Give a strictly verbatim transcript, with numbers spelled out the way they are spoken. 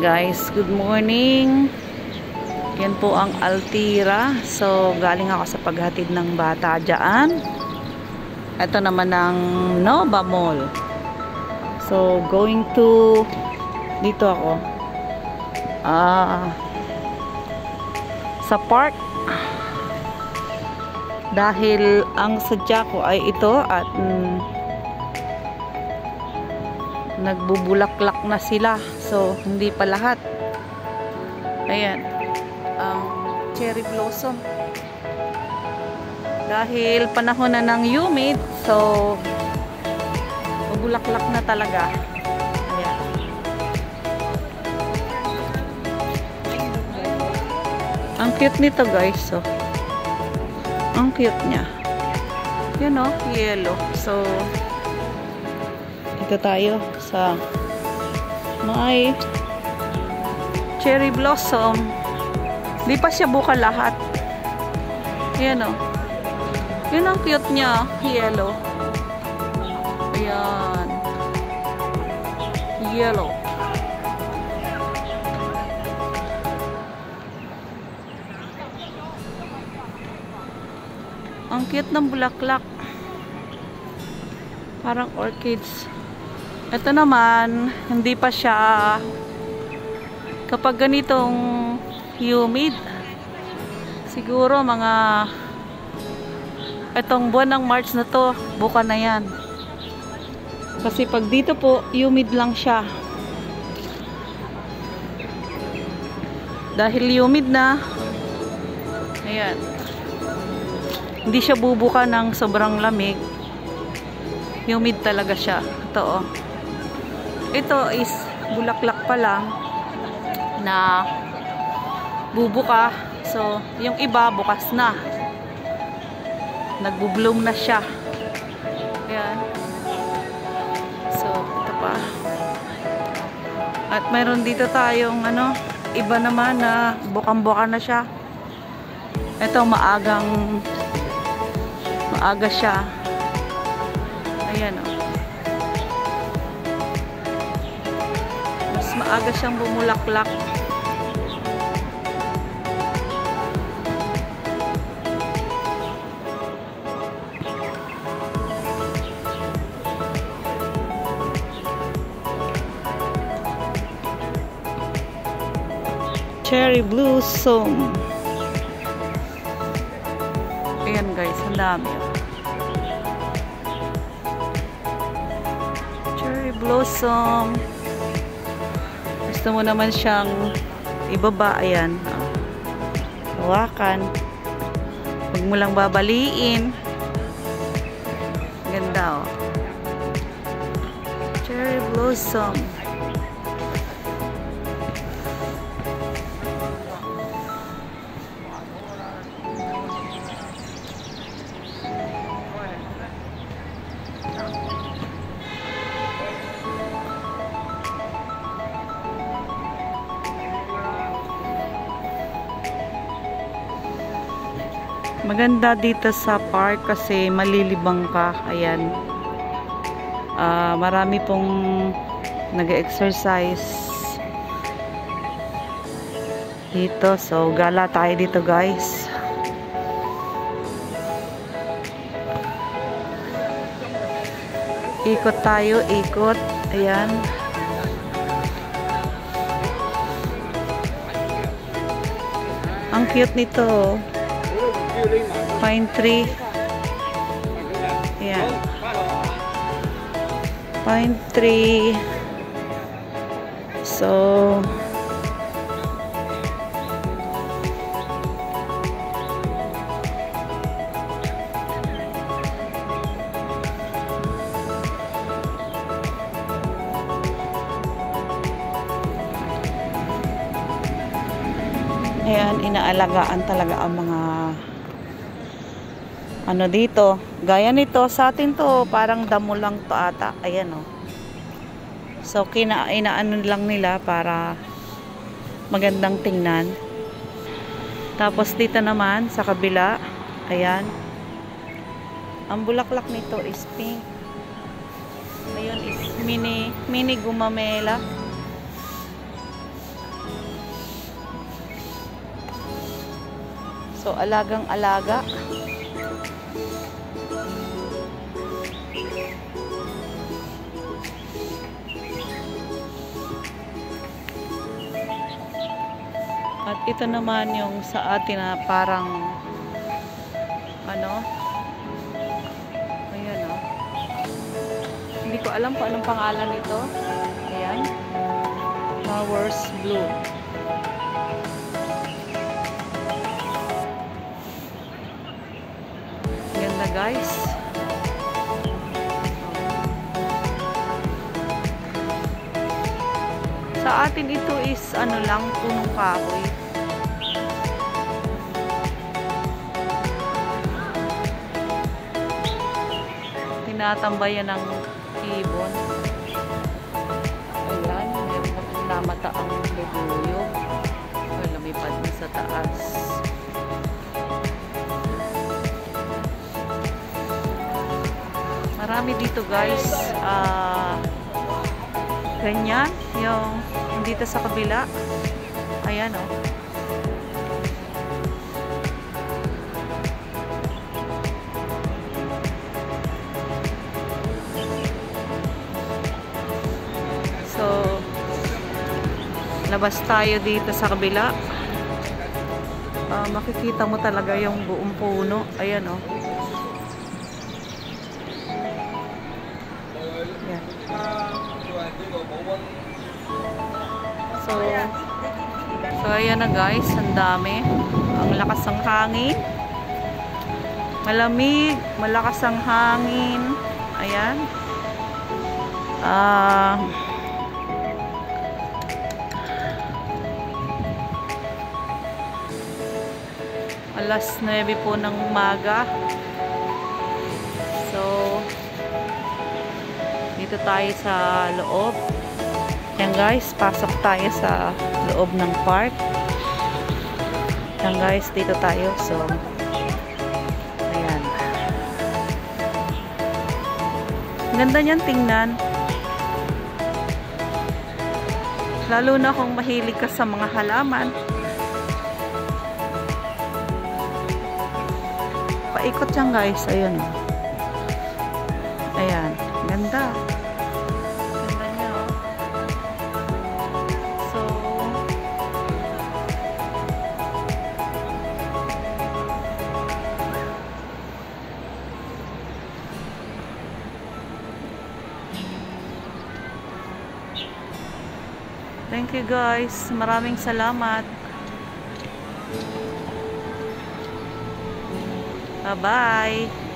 guys, good morning. Yan po ang Altira. So galing ako sa paghatid ng bata dyan. Ito naman ang Nova Mall. So going to dito ako ah, sa park, dahil ang sadya ko ay ito at mm, nagbubulaklak na sila. So hindi pa lahat. Ayan ang cherry blossom, dahil panahon na ng humid, so bubulaklak na talaga. Ayan. Ang cute nito guys. So ang cute niya. Yan o, yellow. So dito tayo sa may cherry blossom. Di pa siya buka lahat. Yan o. Yan ang cute niya. Yellow. Ayan. Yellow. Ang cute ng bulaklak. Parang orchids. Ito naman, hindi pa siya, kapag ganitong humid, siguro mga itong buwan ng March na to, buka na yan. Kasi pag dito po, humid lang siya. Dahil humid na, ayan, hindi siya bubuka ng sobrang lamig. Humid talaga siya. Ito oh. Ito is bulaklak pa lang na bubuka. So, yung iba bukas na. Nagbo-bloom na siya. Ayan. So, ito pa. At mayroon dito tayong ano, iba naman na bukang-buka na siya. Ito maagang maaga siya. Ayan o. Mas maaga siyang bumulaklak. Cherry blossom. Ayan guys, ang dami. Cherry blossom. Gusto mo naman siyang ibaba, ayan. Hawakan. Huwag mo lang babaliin. Ganda oh. Cherry blossom. Maganda dito sa park kasi malilibang ka. Ayan. Uh, marami pong nag-exercise dito. So, gala tayo dito guys. Ikot tayo, ikot. Ayan. Ang cute nito. Pine tree. Ayan. Pine tree. So, ayan, inaalagaan talaga ang mga ano dito. Gaya nito, sa atin to, parang damo lang to ata. Ayan o. Oh. So, kina, inaano lang nila para magandang tingnan. Tapos dito naman, sa kabila, ayan. Ang bulaklak nito is pink. Ayun is mini, mini gumamela. So, alagang-alaga. At ito naman yung sa atin na parang ano, ayan o. Hindi ko alam kung anong pangalan nito. Ayan. Flowers Blue. Ganda guys. Sa atin ito is ano lang, punong kahoy. Tinatambayan ng ibon. Ayan, meron na namata ang lebuyo. Ay, lumipad na sa taas. Marami dito guys. Ah, uh, ganyan. Yung dito sa kabila. Ayan o. Oh. So, labas tayo dito sa kabila. Uh, makikita mo talaga yung buong puno. Ayan o. Oh. Ayan. So, so ayan na guys, ang dami. Ang lakas ng hangin. Malamig, malakas ang hangin. Ayan. Ah... Uh, alas nuwebe po ng umaga. So, dito tayo sa loob. Yan guys, pasok tayo sa loob ng park. Yan guys, dito tayo. So, ayan. Ganda niyan tingnan. Lalo na kung mahilig ka sa mga halaman. Paikot yan guys. Ayan. Ayan. Ganda. Ganda niya oh. So, thank you guys. Maraming salamat. Bye-bye.